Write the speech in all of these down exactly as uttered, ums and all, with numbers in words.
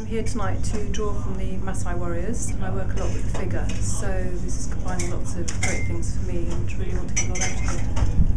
I'm here tonight to draw from the Maasai warriors, and I work a lot with the figure, so this is combining lots of great things for me and really want to get a lot out of it.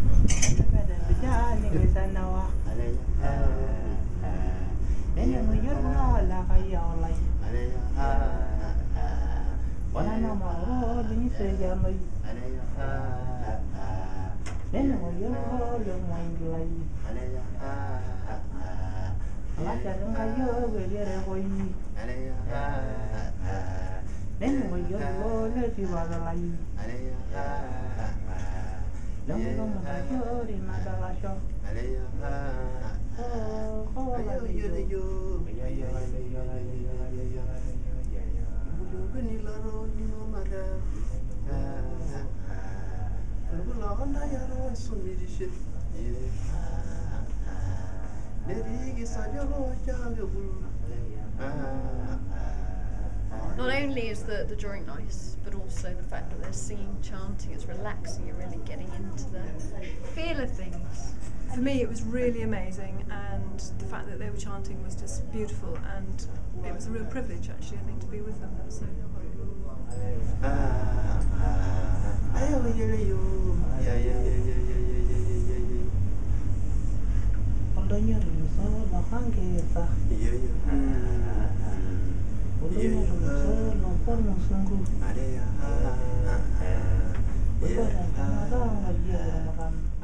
Not only is the, the drawing nice, but also the fact that they're singing, chanting, it's relaxing, you're really getting into the feel of things. For me it was really amazing, and the fact that they were chanting was just beautiful, and it was a real privilege actually, I think, to be with them. So. Yeah.